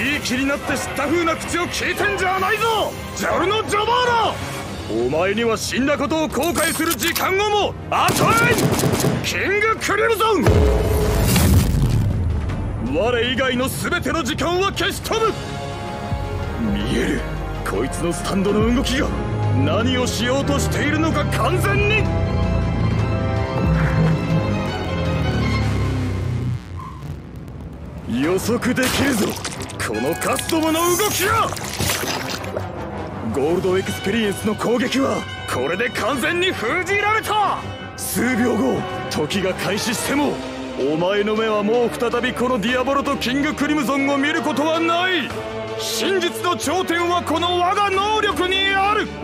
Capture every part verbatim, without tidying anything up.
いい気になって知った風な口を聞いてんじゃないぞジョルノ・ジョバーナ。お前には死んだことを後悔する時間をも与えん。キングクリムゾン、我以外の全ての時間は消し飛ぶ。見える、こいつのスタンドの動きが何をしようとしているのか完全に。予測できるぞこのカストモの動きが。ゴールドエクスペリエンスの攻撃はこれで完全に封じられた。数秒後時が開始してもお前の目はもう再びこのディアボロとキングクリムゾンを見ることはない。真実の頂点はこの我が能力にある。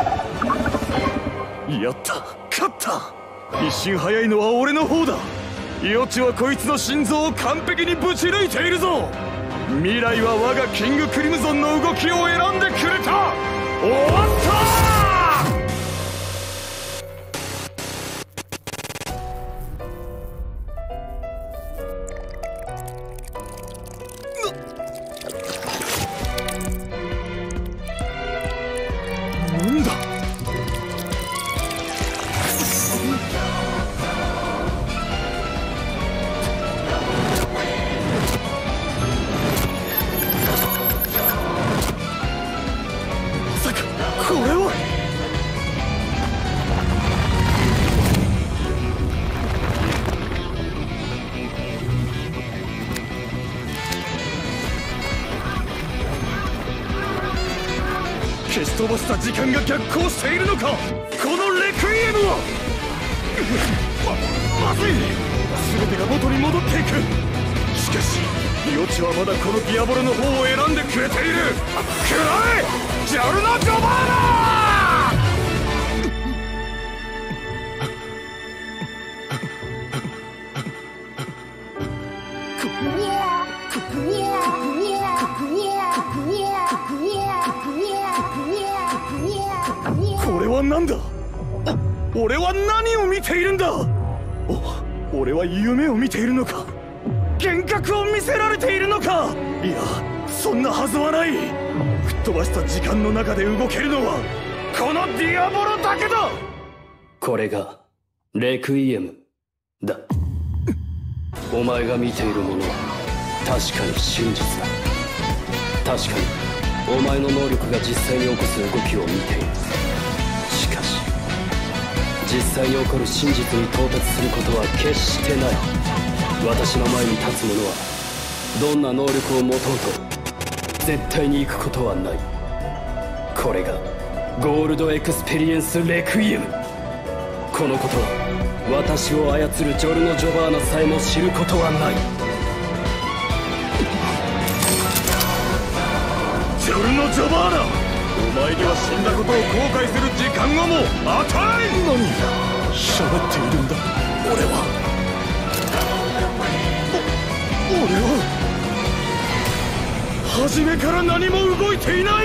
やった、勝った。一瞬早いのは俺の方だ。余地はこいつの心臓を完璧にぶち抜いているぞ。未来は我がキングクリムゾンの動きを選んでくれた。終わった。なんだ。これは消し飛ばした時間が逆行しているのか。このレクイエムはま、まずい。全てが元に戻っていく。しかし余地はまだこのディアボロの方を選んでくれている。くらえジョルノ・ジョバーナ。これは何だ。俺は何を見ているんだ。お、俺は夢を見ているのか。幻覚を見せられているのか。いや、そんなはずはない。吹っ飛ばした時間の中で動けるのはこのディアボロだけだ。 これがレクイエムだ。お前が見ているものは確かに真実だ。確かにお前の能力が実際に起こす動きを見ている。しかし実際に起こる真実に到達することは決してない。私の前に立つ者はどんな能力を持とうと絶対に行くことはない。これがゴールドエクスペリエンスレクイエム。このことは私を操るジョルノ・ジョバーナさえも知ることはない。 ジョルノ・ジョバーナ、お前には死んだことを後悔する時間をも与えん。何喋っているんだ。俺はお俺は初めから何も動いていない。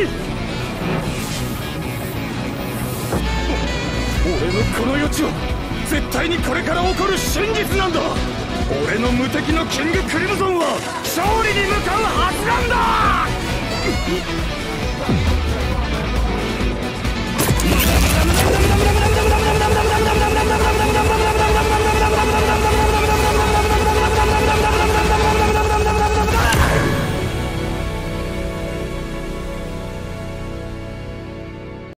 お俺のこの余地は絶対にこれから起こる真実なんだ。俺の無敵のキングクリムゾンは勝利に向かうはずなんだ。